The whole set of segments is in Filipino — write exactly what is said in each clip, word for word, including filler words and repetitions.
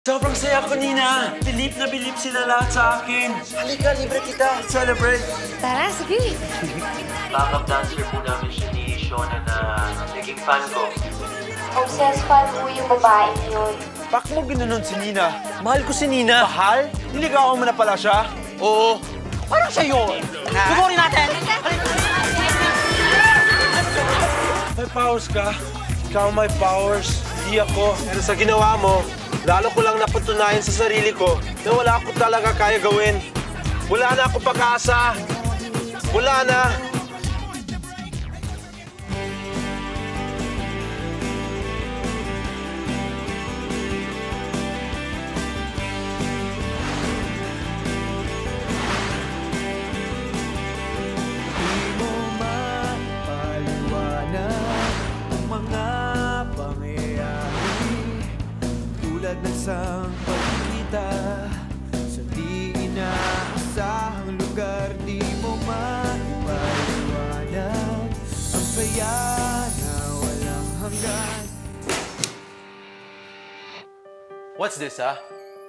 Sobrang saya ko, Nina. Bilip na bilip sila lahat sa akin. Halika, libre kita. Celebrate. Tara, sige. Backup dancer po namin siya ni Shona na naging fan ko. Obsessed fan po yung babae yun. Bak mo ginanon si Nina? Mahal ko si Nina. Mahal? Niligawan mo na pala siya? Oo. Parang siya yun. Suburin natin. May powers ka. Ikaw may powers. Hindi ako. Pero sa ginawa mo, lalo ko lang napatunayan sa sarili ko na wala ako talaga kaya gawin. Wala na akong pag-asa. Wala na. Nagsang pagkita sa di inaasahang lugar, di mo maipaliwanag ang saya na walang hanggan. What's this, ah?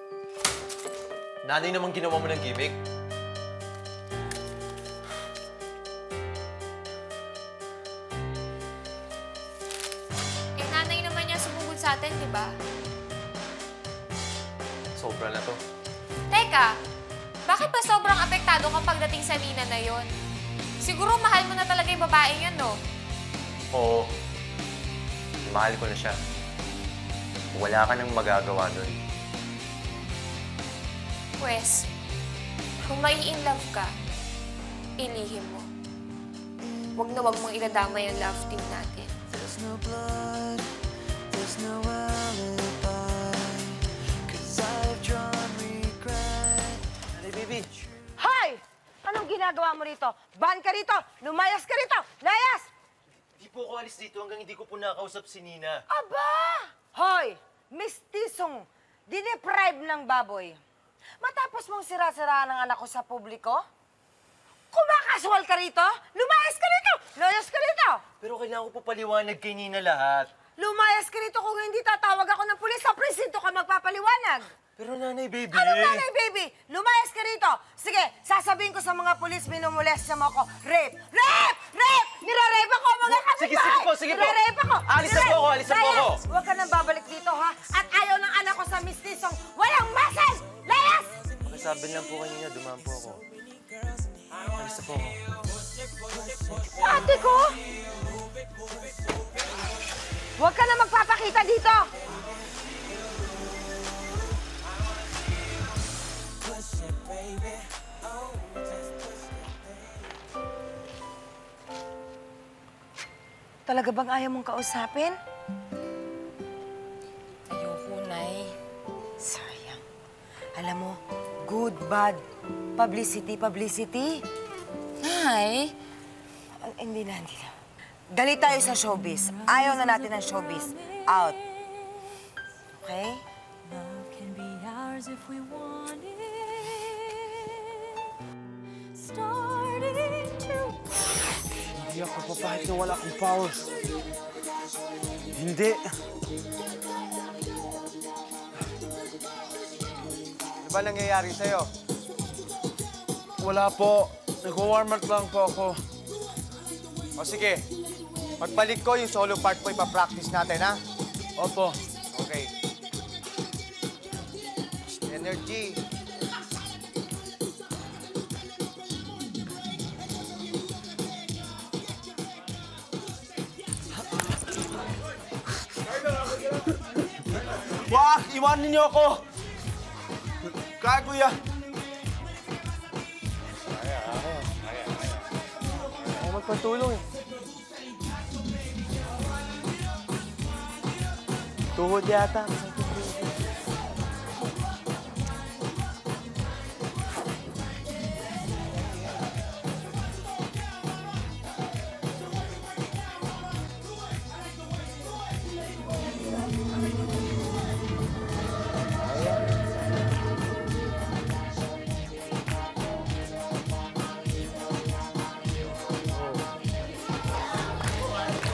Nanay naman ginawa mo ng gimmick? Eh, nanay naman niya sumugod sa atin, di ba? Sobra na to. Teka, bakit ba sobrang apektado ka pagdating sa Nina na yon? Siguro mahal mo na talaga yung babaeng yun, no? Oo. Mahal ko na siya. Wala ka nang magagawa nun. Pwes, kung mai-inlove ka, ilihim mo. Huwag na huwag mong idadamay ang love team natin. There's no blood, there's no alibi. Baby. Hoy! Anong ginagawa mo rito? Ban ka rito! Lumayas ka rito! Layas! Hindi po ako alis dito hanggang hindi ko po nakausap si Nina. Aba! Hoy! Mistisong dineprive ng baboy. Matapos mong sira-siraan ang anak ko sa publiko? Kumakaswal ka rito? Lumayas ka rito! Layas ka rito! Pero kailangan ko po paliwanag kay Nina lahat. Lumayas ka rito kung hindi tatawag ako ng pulis sa presinto ka magpapaliwanag. Pero nanay, baby. Anong nanay, baby? Lumayas ka rito! Sige, sasabihin ko sa mga pulis, minumulestya mo ako. Rape! Rape! Rape! Nire-rape ako, mga kapitbahay! Sige, sige po, sige po. Nire-rape ako! Alis na po ako, alis na po ako. Huwag ka nang babalik dito, ha? At ayaw ng anak ko sa mistisong walang masal! Layas! Sabi lang po kanina, dumaan po ako. Alis na po ako. Ate ko! Huwag ka na magpapakita dito! Talaga bang ayaw mong kausapin? Ayoko, Nay. Sayang. Alam mo, good, bad. Publicity, publicity. Nay? Ah, hindi na, hindi na. Galit tayo sa showbiz. Ayaw na natin ng showbiz. Out. Okay? Love can be ours if we want it. Starting to... Hindi ako papahit na wala akong powers. Hindi. Ano ba nangyayari sa'yo? Wala po. Nag-warm up lang po ako. O sige, pagbalik ko yung solo part ko, ipapractice natin, ha? Opo. Okay. Energy. Wag! Iwanan niyo ako! Kaya, kuya! Ako magpatulong, eh. Tuhod yata.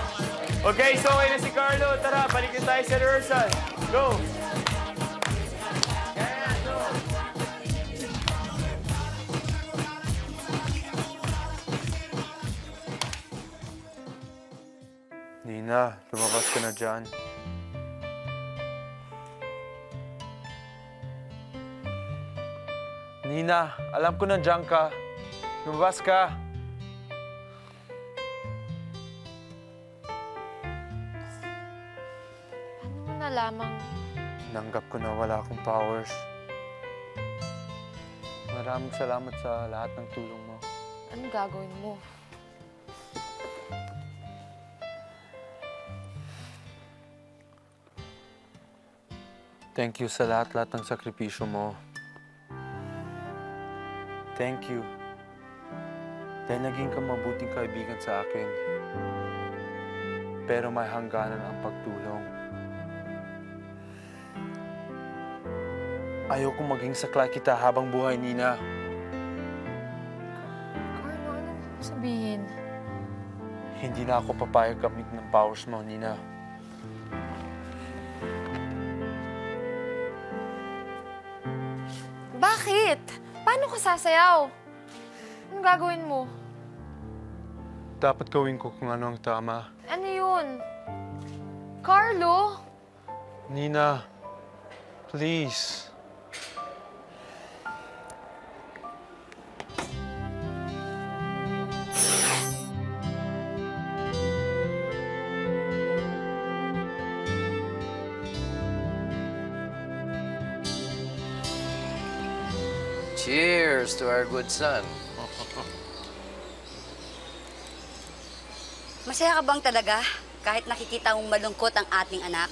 Okay, so okay na si Carlo. Tara, balik na tayo sa rehearsal. Go! na. Lumabas ka na dyan. Nina, alam ko na dyan ka. Lumabas ka. Paano mo nalamang Nanggap ko na wala akong powers. Maraming salamat sa lahat ng tulong mo. anong gagawin mo? Thank you sa lahat-lahat ng sakripisyo mo. Thank you. Dahil naging ka mabuting kaibigan sa akin. Pero may hangganan ang pagtulong. Ayoko maging saklay kita habang buhay, Nina. Carlo, anong sabihin? Hindi na ako papayag gamit ng powers mo, Nina. Bakit? Paano ka sasayaw? Anong gagawin mo? Dapat gawin ko kung ano ang tama. Ano yun? Carlo? Nina, please. Cheers to our good son. Masaya ka bang talaga kahit nakikita mong malungkot ang ating anak?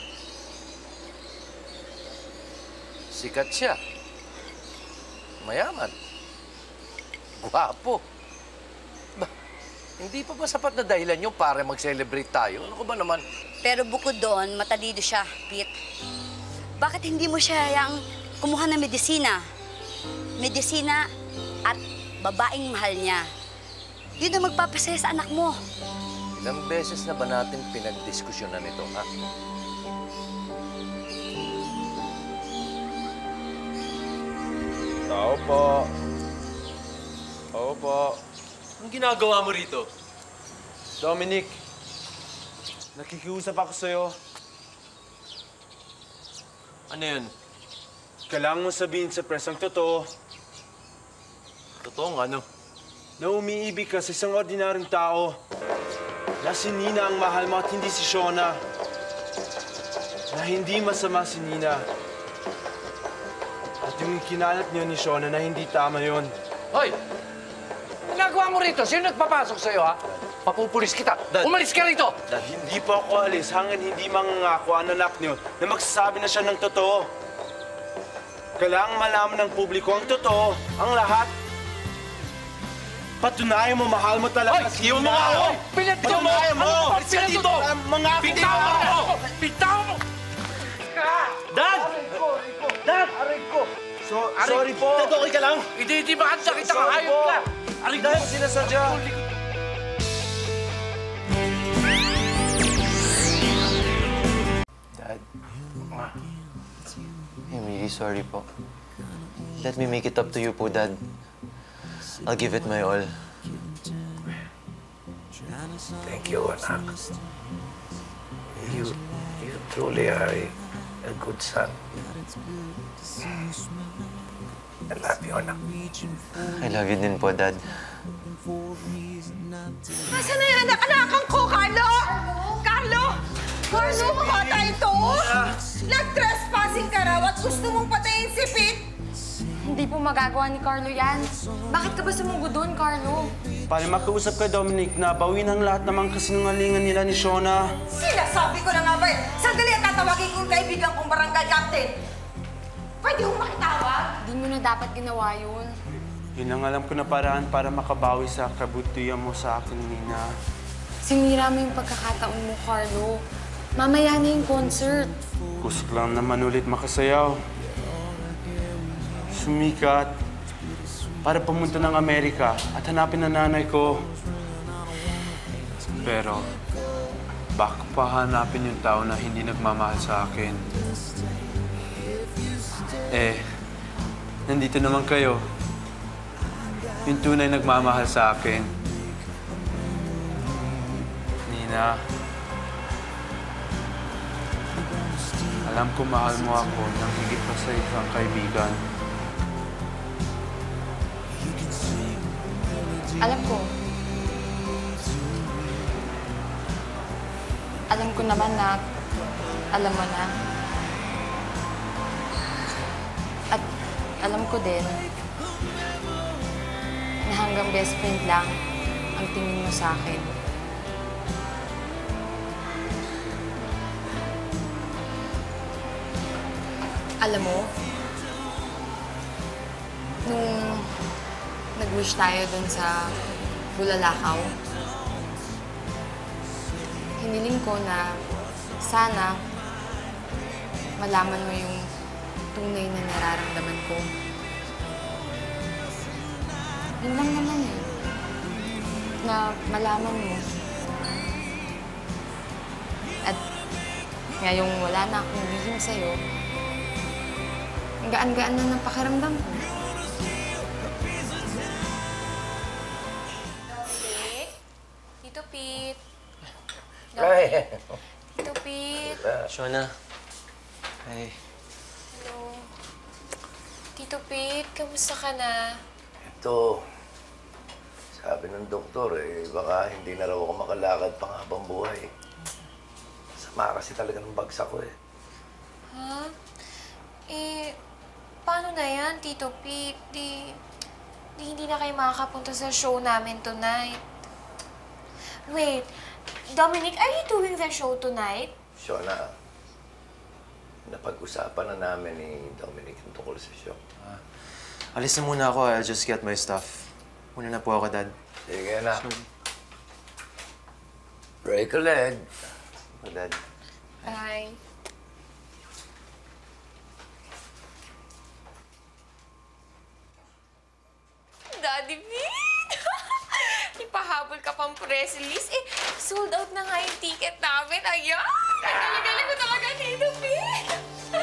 Sikat siya. Mayaman. Gwapo. Ba, hindi pa ba sapat na dahilan yun para mag-celebrate tayo? Ano ko ba naman? Pero bukod doon, matalido siya, Pete. Bakit hindi mo siya yang kumuha ng medisina? Medisina at babaeng mahal niya. Yun ang magpapasaya sa anak mo. Ilang beses na ba natin pinagdiskusyonan ito, ha? Tao po. Oo po. Anong ginagawa mo rito? Dominic, nakikiusap ako sa'yo. Ano yun? Kailangan mo sabihin sa press ang totoo Totoong ano? na umiibig ka sa isang ordinaryong tao. Na si Nina ang mahal mo at hindi si Shona. Na hindi masama si Nina. At yung kinalat niyo ni Shona na hindi tama yon. Hoy! Ginagawa mo rito? Sino nagpapasok sa'yo, ha? Papupulis kita. Dad. Umalis ka rito! Dahil hindi po ako alis hanggang hindi mangangako ang anak niyo na magsasabi na siya ng totoo. Kailangang malaman ng publiko ang totoo, ang lahat. Patunayan mo, mahal mo talaga Hoy! si Iwan mo Nina. nga ako! Pinagto mo! Patunayan mo! Ano ba Alis ka pinagto dito! mo? Mga Bitaw mo ako! Bitaw mo! Dad! Dad! Aray ko! So, sorry po! Dad, okay ka lang? Hindi, hindi ba kita kita Sorry kahayop po! ka! Aray ko! Dahil sinasadya! Dad. I'm really sorry po. Let me make it up to you po, Dad. I'll give it my all. Thank you, anak. You, you truly are a, a good son. I love you, anak. I love you din po, Dad. Nasaan na yung anak-anakan ko, Carlo? Carlo! Carlo, makata ito! Nag-trespassing ka raw at gusto mong patayin si Pete? Hindi po magagawa ni Carlo yan. Bakit ka ba sumugo doon, Carlo? Pare, makiusap ka, Dominic, na bawin ang lahat namang kasinungalingan nila ni Shona. Sinasabi ko na nga ba eh. Sandali at tatawagin kong kaibigan kong barangay captain. Pwede kong makitawag? Hindi mo na dapat ginawa yun. Yun ang alam ko na paraan para makabawi sa kabutihan mo sa akin, Nina. Sinira mo yung pagkakataon mo, Carlo. Mamaya na yung concert. Gusto ko lang naman ulit makasayaw. Sumikat para pumunta ng Amerika at hanapin ang nanay ko. Pero, baka pa hanapin yung tao na hindi nagmamahal sa akin. Eh, nandito naman kayo. Yung tunay nagmamahal sa akin. Nina, Alam ko mahal mo ako nang higit pa sa isang kaibigan. Alam ko. Alam ko naman na alam mo na. At alam ko din na hanggang best friend lang ang tingin mo sa akin. Alam mo, nung nag-wish tayo dun sa Bulalakaw, hiniling ko na sana malaman mo yung tunay na nararamdaman ko. Yun lang naman eh. Na malaman mo. At ngayong wala na akong lihim sa'yo, ang gaan-gaan na ng pakiramdam ko. Pete? Tito Pete? Ay. Tito Pete? Shona. Hey. Hello. Tito Pete, kamusta ka na? Ito, sabi ng doktor, eh, baka hindi na raw ako makalakad pang habang buhay. Sama kasi talaga ng bagsak ko eh. Ha? Eh, paano na yan, Tito Pete? Di, di hindi na kayo makakapunta sa show namin tonight. Wait, Dominic, are you doing the show tonight? Shona, napag-usapan na namin ni Dominic yung tungkol sa show. Ah, alis na muna ako. I'll just get my stuff. Muna na po ako, Dad. Sige na. Break a leg. Oh, Dad. Bye. Daddy Pete! Ipahabol ka pang press release. Eh, sold out na nga yung ticket namin. Ayan! Ang galing-galing ko talaga, Tito Pete!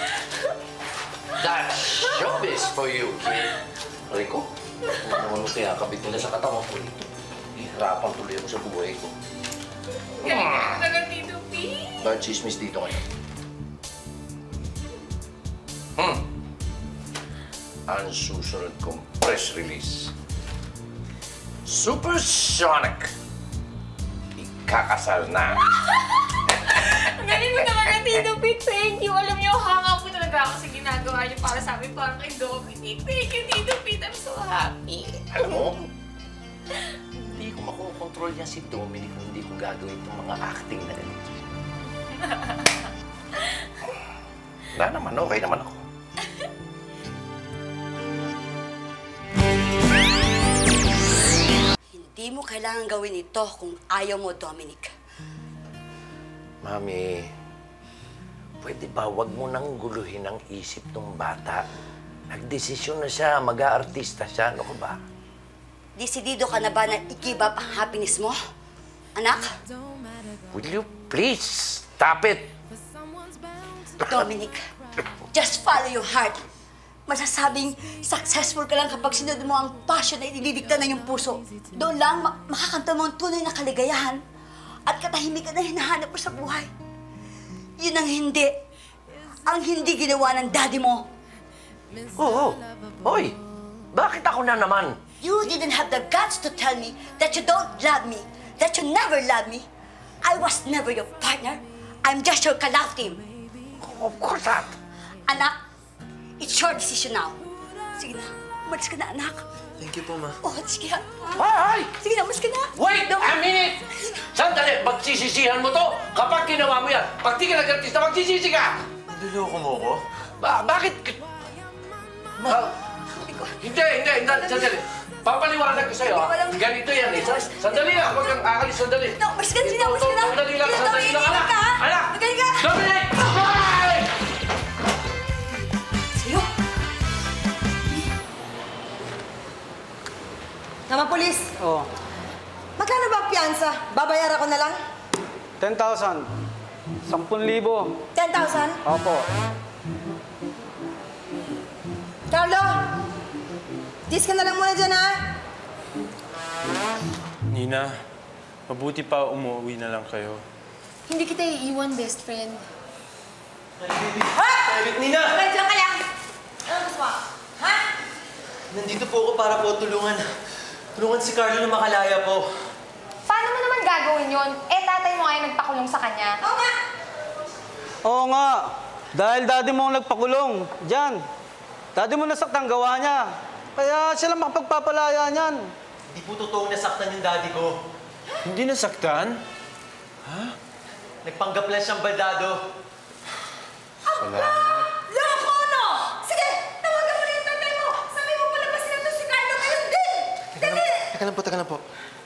That's showbiz for you, kid. Rico, ano mo kaya kabit nila sa katawan ko ito? Hihirapan tuloy ako sa buhay ko. Galing-galing ko talaga, Tito Pete! Bad chismis dito ngayon. Hmm. Ang susunod kong press release. Supersonic. Ikakasal na. Ang galing mo talaga, Tito Pete. Thank you. Alam niyo, hanga po talaga ako sa ginagawa niyo para sa amin, parang kay Dominic. Thank you, Tito Pete. I'm so happy. Alam mo, hindi ko makokontrol yan si Dominic kung hindi ko gagawin itong mga acting na rin. Wala naman, okay naman ako. Hindi mo kailangan gawin ito kung ayaw mo, Dominic. Mami, pwede ba wag mo nang guluhin ang isip ng bata? Nagdesisyon na siya, mag-aartista siya. Ano ka ba? Desidido ka na ba na i-give up ang happiness mo? Anak? Will you please stop it? Dominic, just follow your heart. Masasabing successful ka lang kapag sinunod mo ang passion na inilidikta ng iyong puso. Doon lang ma makakamta mo ang tunay na kaligayahan at katahimikan na hinahanap mo sa buhay. Yun ang hindi. Ang hindi ginawa ng daddy mo. Oo. Hoy, bakit ako na naman? You didn't have the guts to tell me that you don't love me, that you never loved me. I was never your partner. I'm just your kalaf team. Of course not. Anak, it's your decision now. Sige na, umalis ka na, anak. Thank you po, Ma. Oh, sige ha. Ay! Sige na, umalis ka na. Wait a minute! Sandali, magsisisihan mo to kapag ginawa mo yan. Pag di ka nag-artista, magsisisi ka! Niloko mo ko? Ba bakit? Ma, hindi, hindi, hindi, sandali. Papaliwanag ko sa'yo, ha? Ganito yan, eh. Sa- Sandali lang, huwag kang aalis, sandali. No, umalis ka na, sige na, umalis ka na. Sandali lang, Sige na, sandali lang, Dominic, anak! ka, ha? Anak! Magaling ka. Dominic! Bye! Sa'yo. Naman, polis. Oh, Magkano ba ang piyansa? Babayaran ko na lang? ten thousand. Sampun libo. ten thousand? Opo. Carlo! Dis ka na lang muna dyan, ha? Nina, mabuti pa umuwi na lang kayo. Hindi kita iiwan, best friend. Ha? Nina! Nandiyan ka lang! Ano gusto mo? Ha? Nandito po ako para po tulungan. Tulungan si Carlo na makalaya po. Paano mo naman gagawin yun? Eh, tatay mo nga yung nagpakulong sa kanya. Oo nga! Oo nga. Dahil daddy mo ang nagpakulong. Diyan. Daddy mo nasaktan gawa niya. Kaya siya lang makapagpapalaya niyan. Hindi po totoong nasaktan yung daddy ko. Hindi nasaktan? Ha? Nagpanggap lang siyang baldado. Salamat. Loko, no! Sige, tawagan mo na yung tatay mo! Sabi mo pala ba sila to si Carlo ngayon din! Teka lang, teka lang po, teka lang po.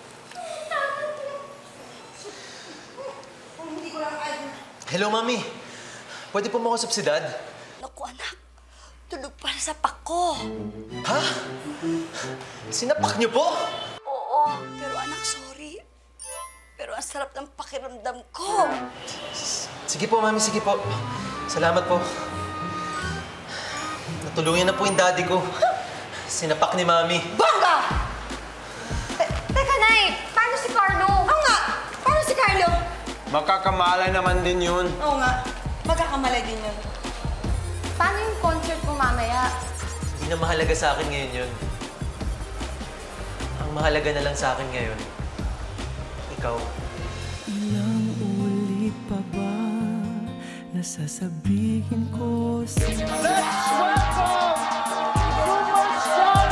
Hindi ko lang kaya. Hello, Mami. Pwede po mo ako subsidad? Naku, anak. Tulog para sa pako. Ha? Sinapak niyo po? Oo, pero anak, sorry. Pero ang sarap ng pakiramdam ko. Sige po, Mami, sige po. Salamat po. Natulungan na po yung daddy ko. Sinapak ni Mami. Bongga! Te- Teka, Nay! Paano si Carlo? Oo nga! Paano si Carlo? Makakamalay naman din yun. Oo nga. Magkakamalay din yun. Paano yung concert mo mamaya? Hindi na mahalaga sa akin ngayon yun. Ang mahalaga na lang sa akin ngayon, ikaw. Ilang ulit pa ba nasasabihin ko sa'yo? Let's welcome Superstar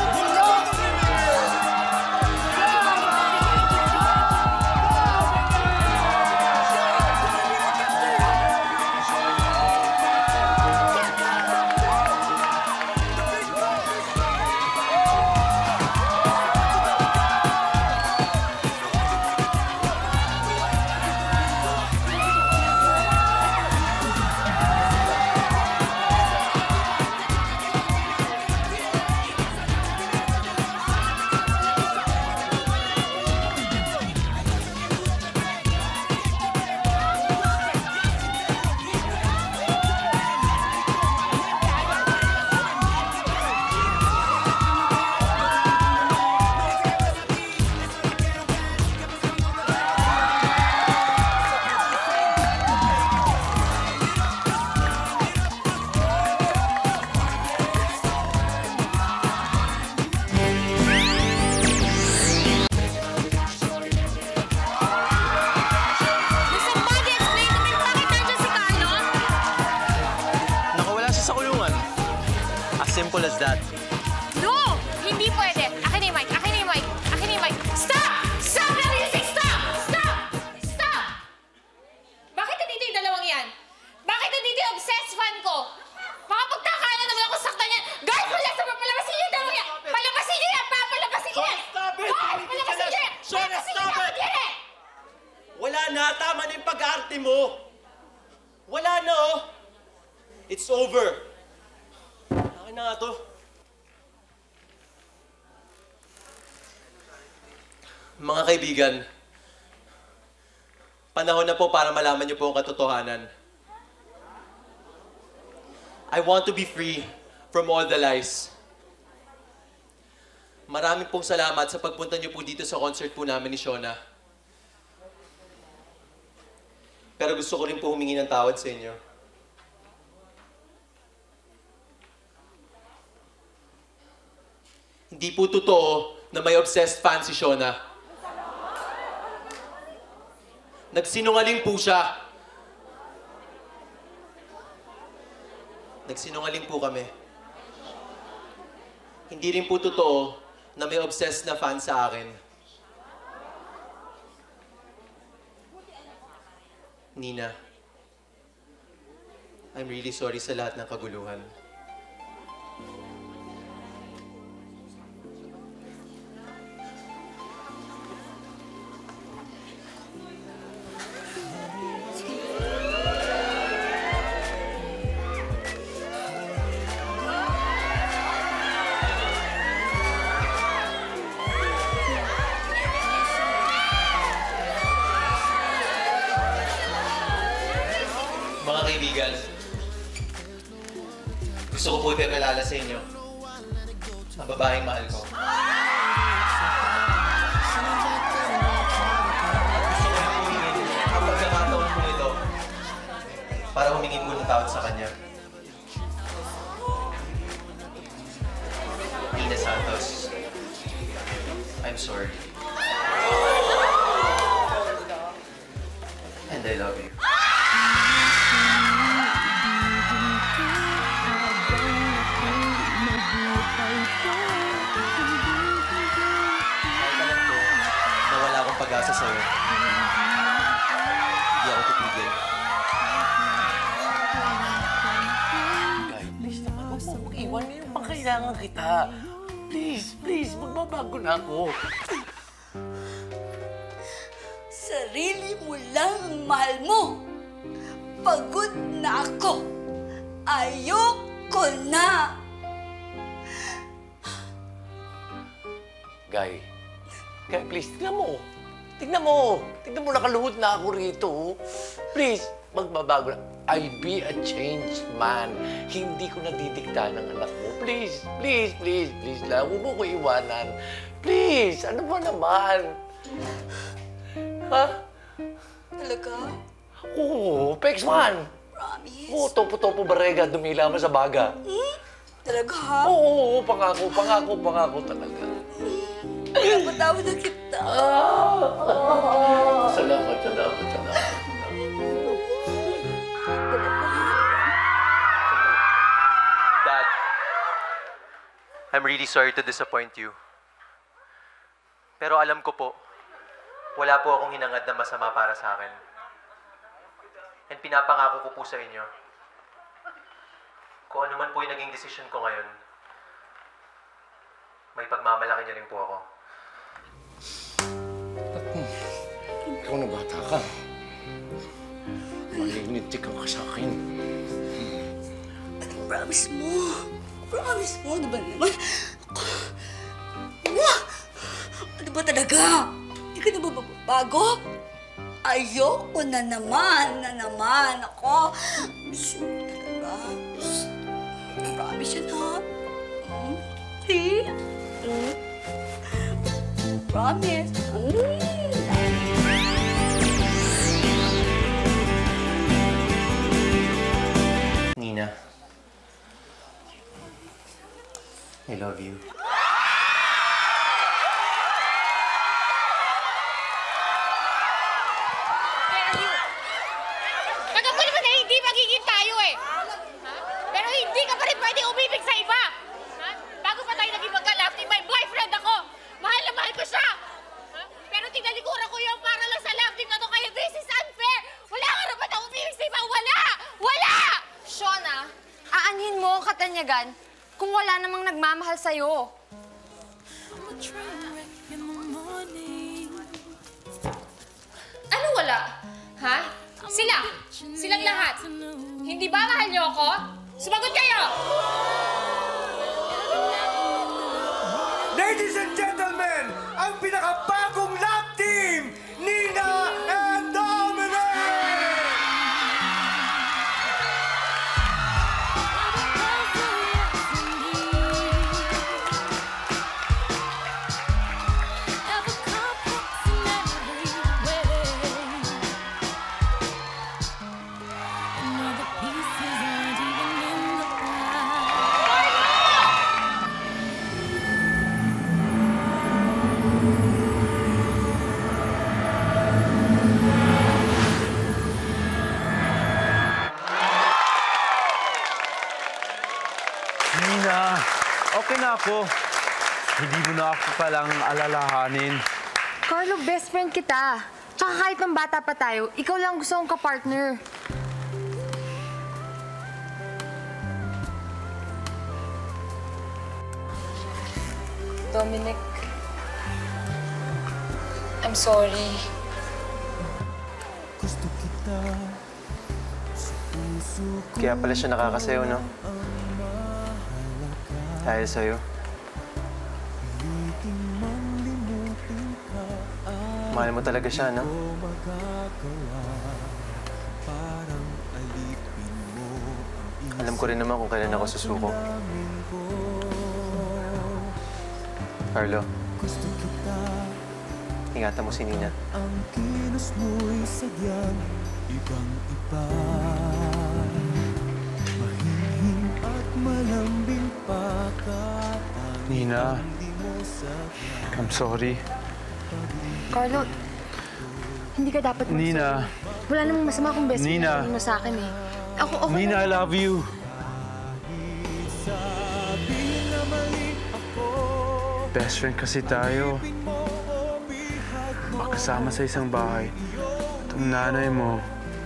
Simple as that. No! Hindi pwede. Akin na yung mic. Akin na yung mic. Akin na yung mic. Stop! Stop the music! Stop! Stop! Stop! Bakit nandito yung dalawang yan? Bakit nandito yung obsessed fan ko? Makapagtakalan naman ako saktan yan. Guys, wala sa papalabasin niyo yung dalawang yan! Palabasin niyo yan! Papalabasin niyo yan! Stop it! Guys, palabasin niyo yan! Shona, Palabasin stop niyo it! yan! Yan! Wala na! Tama na yung pag-aarte mo! Wala na, oh! It's over! Akin na nga to. Mga kaibigan, panahon na po para malaman niyo po ang katotohanan. I want to be free from all the lies. Maraming pong salamat sa pagpunta niyo po dito sa concert po namin ni Shona. Pero gusto ko rin po humingi ng tawad sa inyo. Hindi po totoo na may obsessed fan si Shona. Nagsinungaling po siya. Nagsinungaling po kami. Hindi rin po totoo na may obsessed na fan sa akin. Nina, I'm really sorry sa lahat ng kaguluhan. Mga kaibigan, gusto ko po ipapalala sa inyo ang babaeng mahal ko. Gusto ko rin humingin ang pagkakataon ko nito para humingi po ng tawad sa kanya. Nina Santos, I'm sorry. And I love you. Kahit alam ko na wala akong pag-asa sa'yo, hindi ako titigil. Guy, please naman, huwag mo mag-iwan. Ngayon pang kailangan kita. Please, please, magbabago na ako. Sarili mo lang ang mahal mo. Pagod na ako. Ayoko na. Guy, Guy, please, tignan mo. Tignan mo. Tignan mo, nakaluhod na ako rito. Please, magbabago na. I'll be a changed man. Hindi ko nadidikta ng anak mo. Please, please, please, please lang. Huwag mo ko iwanan. Please, ano ba naman? Ha? Talaga? Oo, Pex man. Promise? Oo, topo-topo barega, dumila mo sa baga. Hmm? Talaga ha? Oo, oo, pangako, pangako, pangako talaga. Napatawad na kita. Ah, salamat, salamat, salamat. Dad, I'm really sorry to disappoint you. Pero alam ko po, wala po akong hinangad na masama para sa akin. And pinapangako ko po sa inyo, kung ano man po yung naging desisyon ko ngayon, may pagmamalaki niya rin po ako. Ikaw na bata ka. Malignitik ka sa akin. Promise mo. Promise mo. Ano ba naman? Ano? Ano ba talaga? Hindi ka na ba bago? Ayoko na naman, na naman ako. Gusto mo talaga. Promise yun, ha? Hmm? See? Hmm? Promise. Hmm? Nina, I love you. Nagkakul mo na hindi magiging tayo eh. Ha? Pero hindi ka pa rin pwede umibig sa iba. Ha? Bago pa tayo naging magka-love, may boyfriend ako. Mahal na mahal ko siya. Ha? Pero tinalikura ko yung para lang sa love team na to, kaya this is unfair. Wala ka rapat na umibig sa iba. Wala! Wala! Shona, aanhin mo ang katanyagan kung wala namang nagmamahal sa'yo. Ano wala? Ha? Sila. Silang lahat. Hindi ba mahal niyo ako? Sumagot kayo! Ladies and gentlemen, ang pinakabagong love team, Nina and Dominic! Nina, okay na ako. Hindi mo na ako palang alalahanin. Carlo, best friend kita. Tsaka kahit nang bata pa tayo, ikaw lang gusto kong kapartner. Dominic, I'm sorry. Kaya pala siya nakakasayaw, no? Dahil sa'yo. Mahal mo talaga siya, no? Alam ko rin naman kung kailan ako susuko. Carlo, ingatan mo si Nina. Ang kilos mo'y sadyang ibang-iba. Nina, I'm sorry. Carlo, hindi ka dapat mag- Nina. Wala namang masama kung best friend Nina. mo sa akin eh. Ako, ako Nina, I love you. Best friend kasi tayo. Makasama sa isang bahay. Itong nanay mo,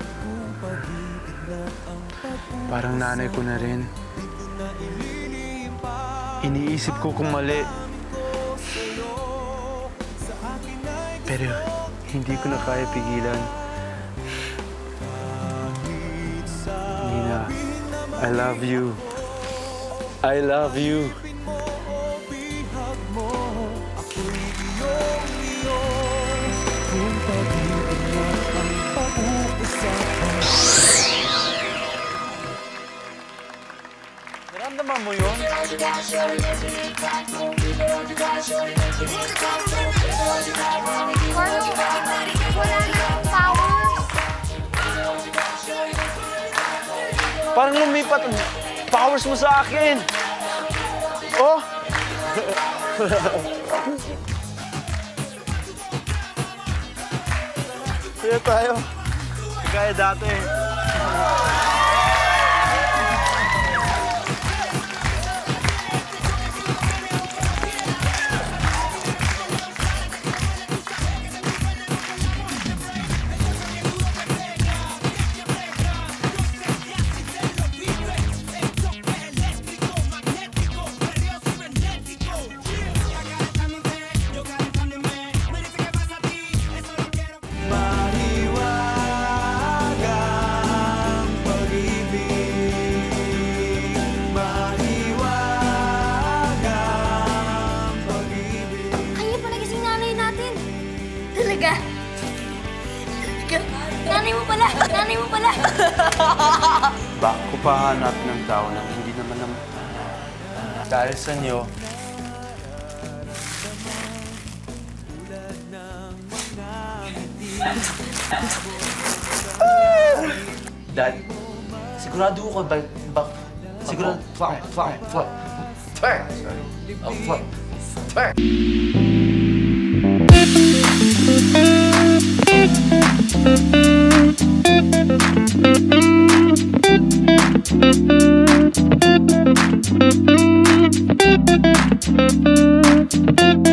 parang nanay ko na rin. Iniisip ko kung mali. Pero hindi ko na kaya pigilan. Nina, I love you. I love you. Naramdaman mo yun? Carlo, wala na akong powers. Parang lumipat ang powers mo sa akin. Oh! Kaya tayo. Kaya dati. Kaya pala gising nanay natin. Talaga? Talaga? Nanay mo pala! Nanay mo pala! Baka ko pahanap ng tao na hindi naman naman. Dahil sa inyo, Dad, sigurado ko ba... ba sigurado... Fuck, fuck, fuck. Fuck. Oh, fuck. Fuck. Thank you.